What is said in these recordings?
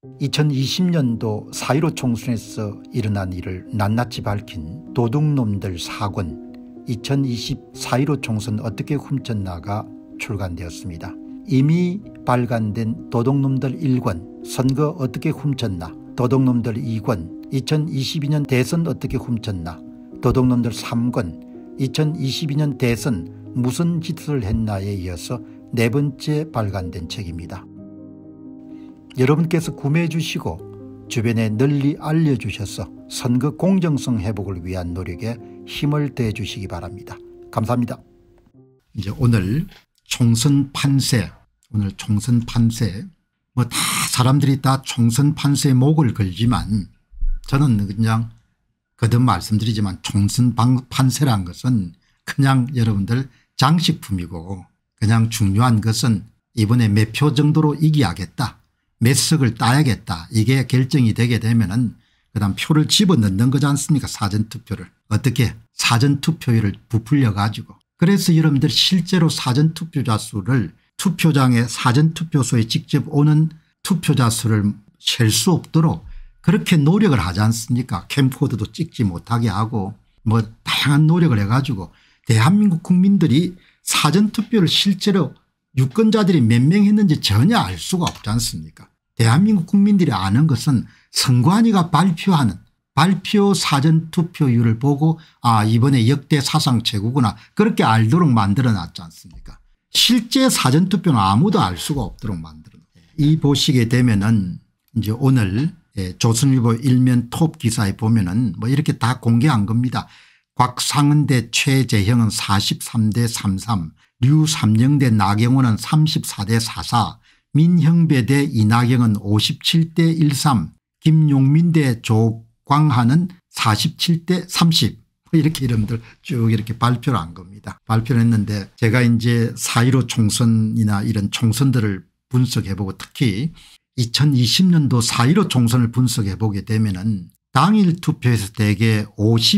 2020년도 4.15 총선에서 일어난 일을 낱낱이 밝힌 도둑놈들 4권 2020 4.15 총선 어떻게 훔쳤나가 출간되었습니다. 이미 발간된 도둑놈들 1권 선거 어떻게 훔쳤나, 도둑놈들 2권 2022년 대선 어떻게 훔쳤나, 도둑놈들 3권 2022년 대선 무슨 짓을 했나에 이어서 네 번째 발간된 책입니다. 여러분께서 구매해 주시고 주변에 널리 알려주셔서 선거 공정성 회복을 위한 노력에 힘을 더해 주시기 바랍니다. 감사합니다. 이제 오늘 총선 판세, 뭐 다 사람들이 다 총선 판세에 목을 걸지만 저는 그냥 거듭 말씀드리지만 총선 판세란 것은 그냥 여러분들 장식품이고, 그냥 중요한 것은 이번에 몇 표 정도로 이겨야겠다, 몇 석을 따야겠다, 이게 결정이 되게 되면은 그다음 표를 집어넣는 거지 않습니까? 사전투표를 어떻게 사전투표율을 부풀려 가지고. 그래서 여러분들 실제로 사전투표자 수를 투표장에 사전투표소에 직접 오는 투표자 수를 셀 수 없도록 그렇게 노력을 하지 않습니까? 캠코더도 찍지 못하게 하고 뭐 다양한 노력을 해가지고 대한민국 국민들이 사전투표를 실제로 유권자들이 몇 명 했는지 전혀 알 수가 없지 않습니까? 대한민국 국민들이 아는 것은 선관위가 발표하는 발표 사전투표율을 보고 이번에 역대 사상 최고구나, 그렇게 알도록 만들어 놨지 않습니까? 실제 사전투표는 아무도 알 수가 없도록 만들어 놨어요. 이 보시게 되면은 이제 오늘 조선일보 일면 톱 기사에 보면은 뭐 이렇게 다 공개한 겁니다. 곽상은대 최재형은 43대 33, 류삼영대 나경원은 34대 44, 민형배 대 이낙영은 57대 13, 김용민대 조광하는 47대 30, 이렇게 이름들 쭉 이렇게 발표를 한 겁니다. 발표를 했는데 제가 이제 4.15 총선이나 이런 총선들을 분석해보고 특히 2020년도 4.15 총선을 분석해 보게 되면은 당일 투표에서 대개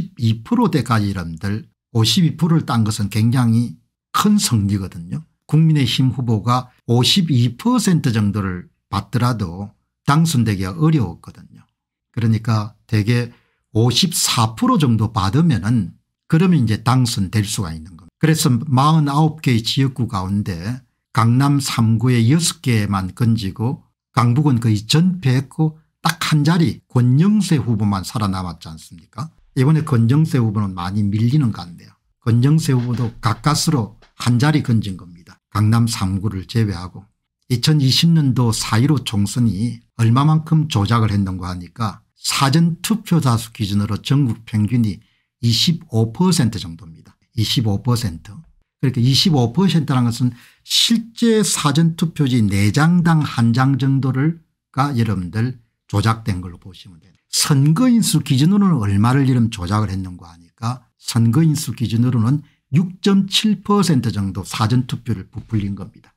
52%대까지 여러분들 52%를 딴 것은 굉장히 큰 승리거든요. 국민의힘 후보가 52% 정도를 받더라도 당선되기가 어려웠거든요. 그러니까 대개 54% 정도 받으면은 그러면 이제 당선될 수가 있는 겁니다. 그래서 49개의 지역구 가운데 강남 3구에 6개만 건지고 강북은 거의 전패했고 딱 한 자리 권영세 후보만 살아남았지 않습니까? 이번에 권영세 후보는 많이 밀리는 가운데요. 권영세 후보도 가까스로 한 자리 건진 겁니다. 강남 3구를 제외하고. 2020년도 4.15 총선이 얼마만큼 조작을 했는가 하니까 사전투표자 수 기준으로 전국 평균이 25% 정도입니다. 25%. 그러니까 25%라는 것은 실제 사전투표지 4장당 1장 정도가 여러분들 조작된 걸로 보시면 돼요. 선거인수 기준으로는 얼마를 이름 조작을 했는가 하니까 선거인수 기준으로는 6.7% 정도 사전투표를 부풀린 겁니다.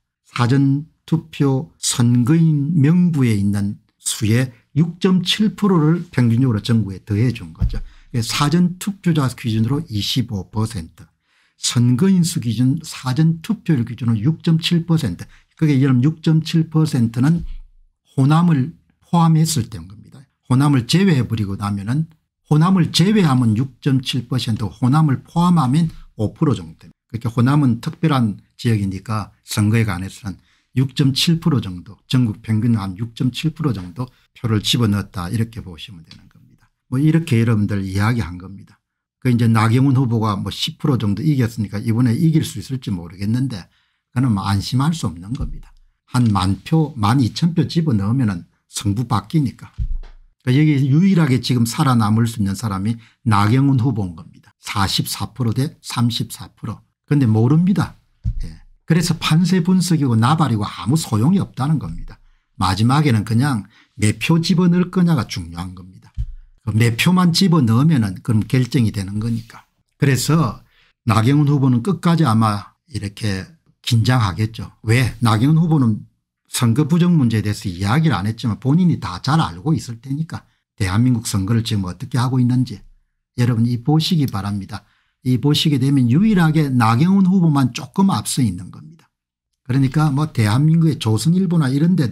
사전투표 선거인 명부에 있는 수의 6.7%를 평균적으로 전국에 더해 준 거죠. 사전투표자 기준으로 25%. 선거인수 기준 사전투표율 기준으로 6.7%. 그게 여러분 6.7%는 호남을 포함했을 때인 겁니다. 호남을 제외해버리고 나면은 호남을 제외하면 6.7%, 호남을 포함하면 5% 정도 됩니다. 그러니까 호남은 특별한 지역이니까 선거에 관해서는 6.7% 정도, 전국 평균 한 6.7% 정도 표를 집어넣었다, 이렇게 보시면 되는 겁니다. 뭐 이렇게 여러분들 이야기한 겁니다. 그 이제 나경원 후보가 뭐 10% 정도 이겼으니까 이번에 이길 수 있을지 모르겠는데 그는 뭐 안심할 수 없는 겁니다. 한 10,000표, 12,000표 집어넣으면은 성부 바뀌니까. 그러니까 여기 유일하게 지금 살아남을 수 있는 사람이 나경원 후보인 겁니다. 44% 대 34%. 그런데 모릅니다. 예. 그래서 판세 분석이고 나발이고 아무 소용이 없다는 겁니다. 마지막에는 그냥 몇 표 집어넣을 거냐가 중요한 겁니다. 몇 표만 집어넣으면은 그럼 결정이 되는 거니까. 그래서 나경원 후보는 끝까지 아마 이렇게 긴장하겠죠. 왜? 나경원 후보는 선거 부정 문제에 대해서 이야기를 안 했지만 본인이 다 잘 알고 있을 테니까 대한민국 선거를 지금 어떻게 하고 있는지 여러분 이 보시기 바랍니다. 이 보시게 되면 유일하게 나경원 후보만 조금 앞서 있는 겁니다. 그러니까 뭐 대한민국의 조선일보나 이런 데도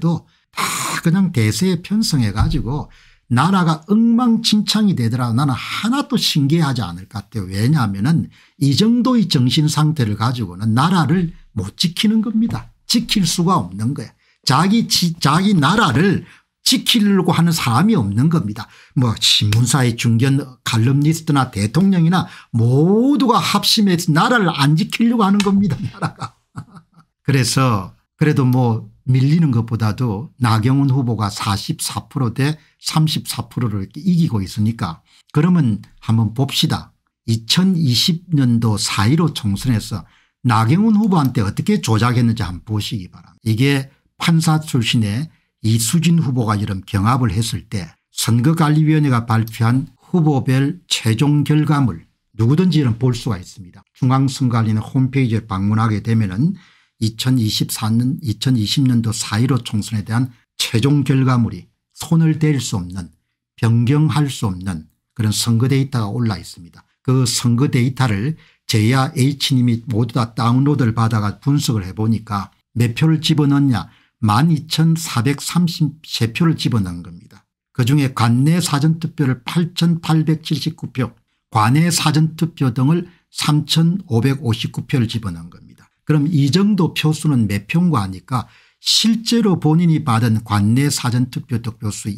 다 그냥 대세에 편성해 가지고 나라가 엉망진창이 되더라도 나는 하나도 신기하지 않을 것 같아요. 왜냐하면은 이 정도의 정신 상태를 가지고는 나라를 못 지키는 겁니다. 지킬 수가 없는 거예요. 자기 나라를 지키려고 하는 사람이 없는 겁니다. 뭐 신문사의 중견 칼럼니스트나 대통령이나 모두가 합심해서 나라를 안 지키려고 하는 겁니다. 나라가. 그래서 그래도 뭐 밀리는 것보다도 나경원 후보가 44%대 34%를 이기고 있으니까 그러면 한번 봅시다. 2020년도 4.15 총선에서 나경원 후보한테 어떻게 조작했는지 한번 보시기 바랍니다. 이게 판사 출신의 이수진 후보가 이런 경합을 했을 때 선거관리위원회가 발표한 후보별 최종 결과물 누구든지 이런 볼 수가 있습니다. 중앙선거관리는 홈페이지에 방문하게 되면은 2024년 2020년도 4.15 총선에 대한 최종 결과물이 손을 댈 수 없는 변경할 수 없는 그런 선거 데이터가 올라 있습니다. 그 선거 데이터를 제야 H님이 모두 다 다운로드를 받아가 분석을 해보니까 몇 표를 집어넣냐 12,433표를 집어넣은 겁니다. 그중에 관내 사전투표를 8,879표 관외 사전투표 등을 3,559표를 집어넣은 겁니다. 그럼 이 정도 표수는 몇 표인가 하니까 실제로 본인이 받은 관내 사전투표 득표수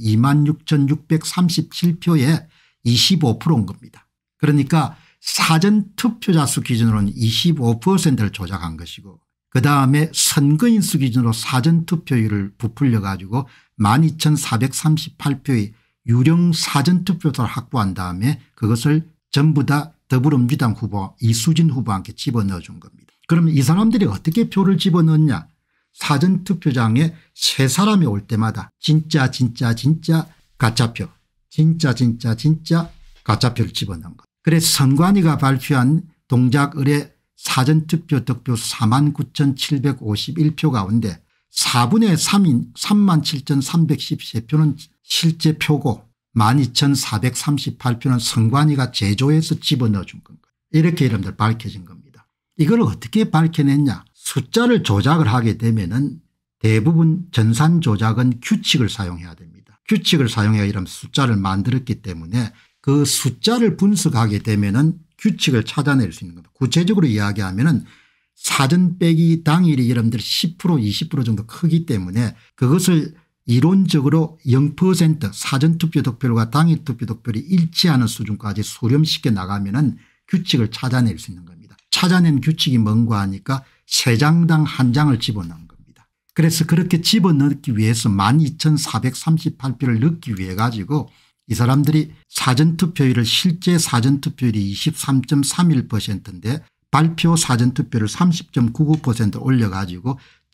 26,637표에 25%인 겁니다. 그러니까 사전투표자 수 기준으로는 25%를 조작한 것이고 그다음에 선거인 수 기준으로 사전투표율을 부풀려 가지고 12,438표의 유령 사전투표를 확보한 다음에 그것을 전부 다 더불어민주당 후보 이수진 후보한테 집어넣어 준 겁니다. 그러면 이 사람들이 어떻게 표를 집어넣냐 사전투표장에 세 사람이 올 때마다 진짜 가짜표 진짜 가짜표를 집어넣은 것. 그래서 선관위가 발표한 동작 의뢰 사전투표 득표 49,751표 가운데 4분의 3인 37,313표는 실제 표고 12,438표는 선관위가 제조해서 집어넣어 준 겁니다. 이렇게 여러분들 밝혀진 겁니다. 이걸 어떻게 밝혀냈냐. 숫자를 조작을 하게 되면은 대부분 전산 조작은 규칙을 사용해야 됩니다. 규칙을 사용해야 이런 숫자를 만들었기 때문에 그 숫자를 분석하게 되면은 규칙을 찾아낼 수 있는 겁니다. 구체적으로 이야기하면은 사전 빼기 당일이 여러분들 10% 20% 정도 크기 때문에 그것을 이론적으로 0% 사전투표 득표율과 당일투표 득표율이 일치하는 수준까지 수렴시켜 나가면은 규칙을 찾아낼 수 있는 겁니다. 찾아낸 규칙이 뭔가 하니까 3장당 1장을 집어넣은 겁니다. 그래서 그렇게 집어넣기 위해서 12,438표를 넣기 위해 가지고 이 사람들이 사전투표율을 실제 사전투표율이 23.31%인데 발표 사전투표를 30.99% 올려가지고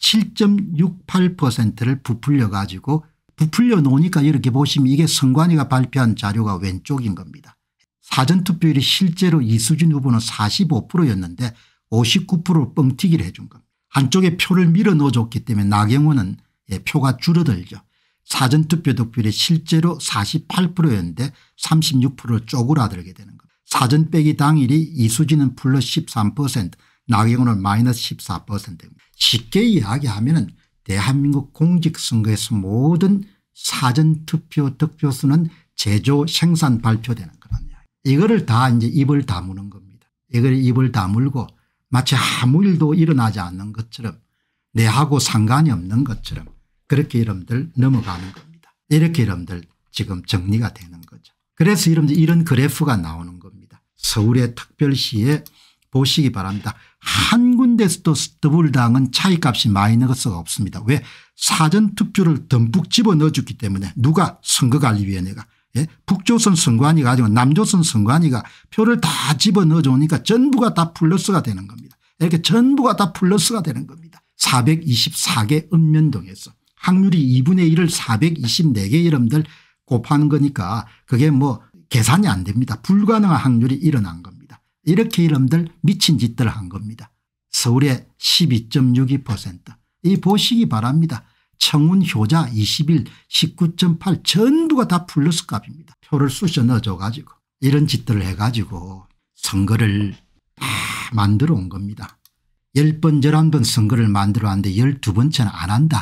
7.68%를 부풀려 가지고 부풀려 놓으니까 이렇게 보시면 이게 선관위가 발표한 자료가 왼쪽인 겁니다. 사전투표율이 실제로 이수진 후보는 45%였는데 59%를 뻥튀기를 해준 겁니다. 한쪽에 표를 밀어 넣어줬기 때문에 나경원은 표가 줄어들죠. 사전투표 득표율이 실제로 48%였는데 36%를 쪼그라들게 되는 겁니다. 사전 빼기 당일이 이수진은 플러스 13% 나경원은 마이너스 14%입니다. 쉽게 이야기하면 대한민국 공직선거에서 모든 사전투표 득표수는 제조 생산 발표되는 그런 이야기. 이거를 다 이제 입을 다무는 겁니다. 이걸 입을 다물고 마치 아무 일도 일어나지 않는 것처럼 내하고 상관이 없는 것처럼 그렇게 여러분들 넘어가는 겁니다. 이렇게 여러분들 지금 정리가 되는 거죠. 그래서 여러분들 이런 그래프가 나오는 겁니다. 서울의 특별시에 보시기 바랍니다. 한 군데서도 더불어당은 차이값이 마이너스가 없습니다. 왜? 사전투표를 듬뿍 집어넣어줬기 때문에 누가 선거관리위원회가 북조선 선관위가 가지고 남조선 선관위가 표를 다 집어넣어 주니까 전부가 다 플러스가 되는 겁니다. 이렇게 전부가 다 플러스가 되는 겁니다. 424개 읍면동에서 확률이 2분의 1을 424개 여러분들 곱하는 거니까 그게 뭐 계산이 안 됩니다. 불가능한 확률이 일어난 겁니다. 이렇게 여러분들 미친 짓들을 한 겁니다. 서울의 12.62% 이 보시기 바랍니다. 청운 효자 21 19.8 전부가 다 플러스 값입니다. 표를 쑤셔 넣어줘 가지고 이런 짓들을 해가지고 선거를 다 만들어 온 겁니다. 10번 11번 선거를 만들어 왔는데 12번째는 안 한다.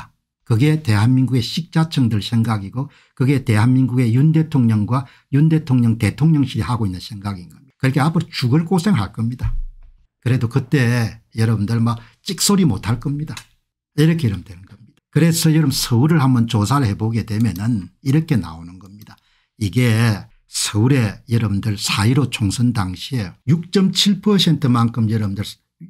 그게 대한민국의 식자층들 생각이고 그게 대한민국의 윤 대통령과 윤 대통령 대통령실이 하고 있는 생각인 겁니다. 그러니까 앞으로 죽을 고생할 겁니다. 그래도 그때 여러분들 막 찍소리 못할 겁니다. 이렇게 이러면 되는 겁니다. 그래서 여러분 서울을 한번 조사를 해보게 되면은 이렇게 나오는 겁니다. 이게 서울에 여러분들 4.15 총선 당시에 6.7%만큼 여러분들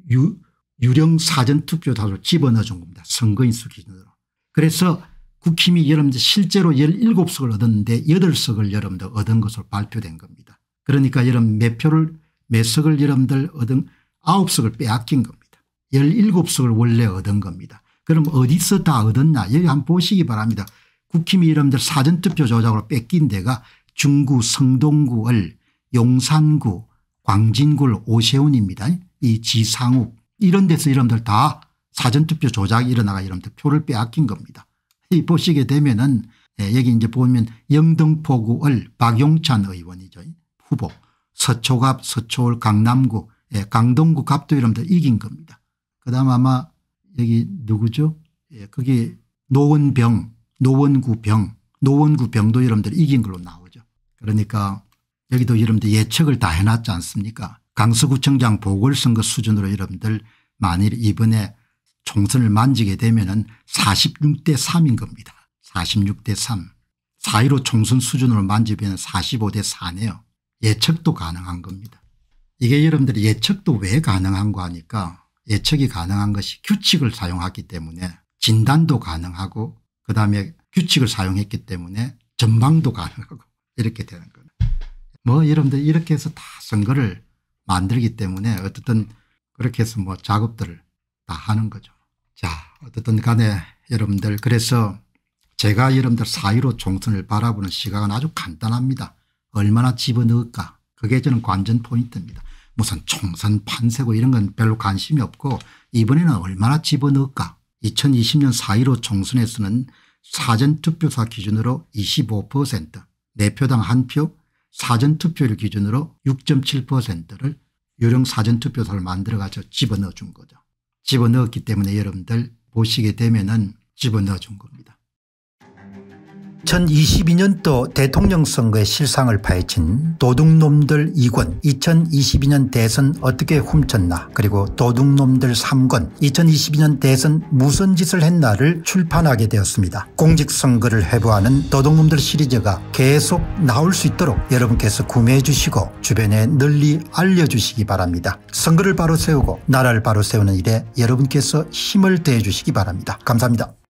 유령 사전투표자로 집어넣어 준 겁니다. 선거인수 기준으로. 그래서 국힘이 여러분들 실제로 17석을 얻었는데 8석을 여러분들 얻은 것으로 발표된 겁니다. 그러니까 여러분 몇 석을 여러분들 얻은 9석을 빼앗긴 겁니다. 17석을 원래 얻은 겁니다. 그럼 어디서 다 얻었나 여기 한번 보시기 바랍니다. 국힘이 여러분들 사전투표 조작으로 뺏긴 데가 중구 성동구을 용산구 광진구를 오세훈입니다. 이 지상욱 이런 데서 여러분들 다 사전투표 조작이 일어나가 여러분들 표를 빼앗긴 겁니다. 이 보시게 되면은 여기 이제 보면 영등포구을 박용찬 의원이죠. 후보 서초갑 서초울 강남구 강동구 갑도 여러분들 이긴 겁니다. 그다음 아마 여기 누구죠? 거기 노원구 병도 여러분들 이긴 걸로 나오죠. 그러니까 여기도 여러분들 예측을 다 해놨지 않습니까? 강서구청장 보궐선거 수준으로 여러분들 만일 이번에 총선을 만지게 되면은 46대 3인 겁니다. 46대 3. 4.15 총선 수준으로 만지면 45대 4네요. 예측도 가능한 겁니다. 이게 여러분들이 예측도 왜 가능한 거 하니까 예측이 가능한 것이 규칙을 사용하기 때문에 진단도 가능하고 그다음에 규칙을 사용했기 때문에 전망도 가능하고 이렇게 되는 겁니다. 뭐 여러분들 이렇게 해서 다 선거를 만들기 때문에 어쨌든 그렇게 해서 뭐 작업들을 다 하는 거죠. 자 어쨌든 간에 여러분들 그래서 제가 여러분들 4.15 총선을 바라보는 시각은 아주 간단합니다. 얼마나 집어넣을까 그게 저는 관전 포인트입니다. 무슨 총선 판세고 이런 건 별로 관심이 없고 이번에는 얼마나 집어넣을까. 2020년 4.15 총선에서는 사전투표사 기준으로 25% 4표당 1표 사전투표를 기준으로 6.7%를 유령 사전투표사를 만들어가지고 집어넣어 준 거죠. 집어넣었기 때문에 여러분들 보시게 되면은 집어넣어 준 겁니다. 2022년도 대통령 선거의 실상을 파헤친 도둑놈들 2권 2022년 대선 어떻게 훔쳤나 그리고 도둑놈들 3권 2022년 대선 무슨 짓을 했나를 출판하게 되었습니다. 공직선거를 회부하는 도둑놈들 시리즈가 계속 나올 수 있도록 여러분께서 구매해 주시고 주변에 널리 알려주시기 바랍니다. 선거를 바로 세우고 나라를 바로 세우는 일에 여러분께서 힘을 더해 주시기 바랍니다. 감사합니다.